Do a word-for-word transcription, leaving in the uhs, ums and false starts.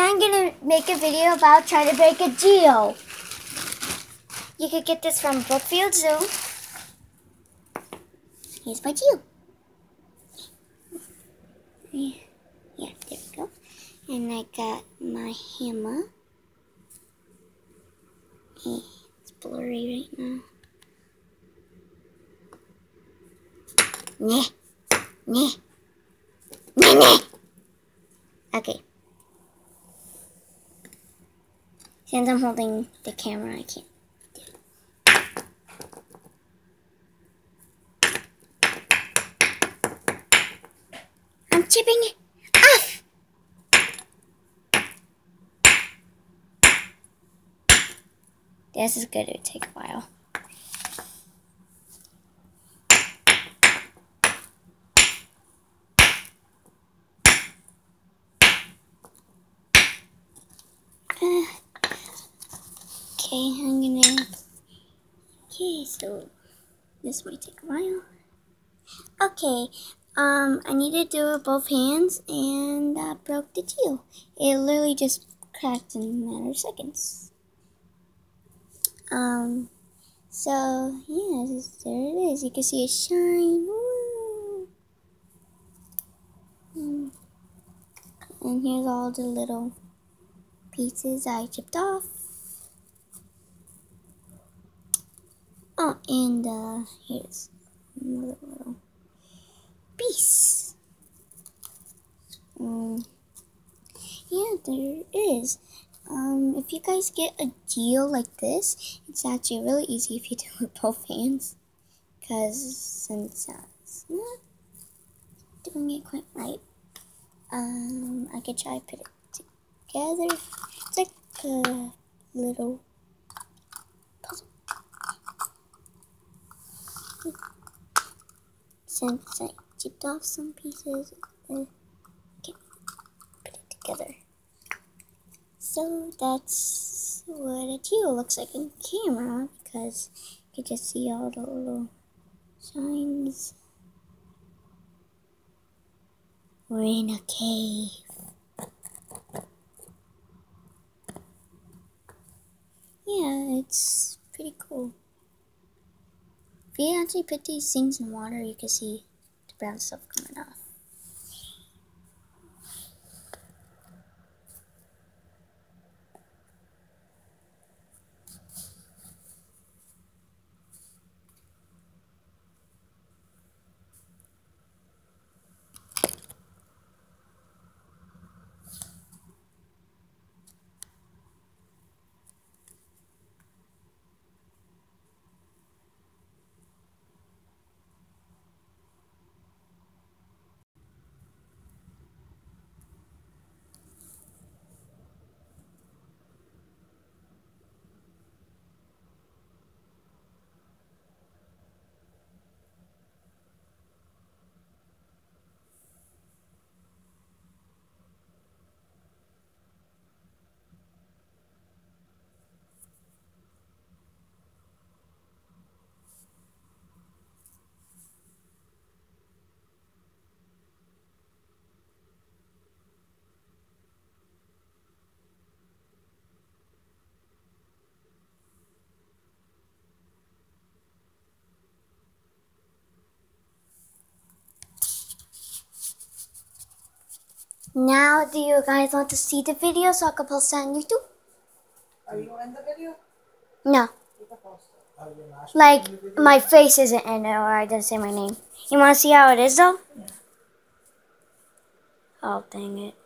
I'm gonna make a video about trying to break a geo. You could get this from Brookfield Zoo. Here's my geo. Yeah, there we go. And I got my hammer. It's blurry right now. Nah. Nah. Nah, nah. Okay. Since I'm holding the camera, I can't do it. I'm chipping it off. This is good. It would take a while. Uh, okay, I'm gonna. Okay, so this might take a while. Okay, um, I need to do it with both hands, and I broke the geo. It literally just cracked in a matter of seconds. Um, so yeah, this, there it is. You can see it shine. Woo! Mm. And here's all the little pieces I chipped off. Oh, and uh, here's another little piece. Um, yeah, there is. Um, if you guys get a geo like this, it's actually really easy if you do it with both hands. Because since uh, it's not doing it quite right, um, I could try to put it together. It's like a little puzzle. Since I chipped off some pieces, I can put it together. So that's what a geo looks like in camera, because you can just see all the little shines. We're in a cave. Yeah, it's pretty cool. If you actually put these things in water, you can see the brown stuff coming off. Now, do you guys want to see the video so I can post it on YouTube? Are you in the video? No. Oh, you're not like, my face isn't in it, or I didn't say my name. You want to see how it is, though? Yeah. Oh, dang it.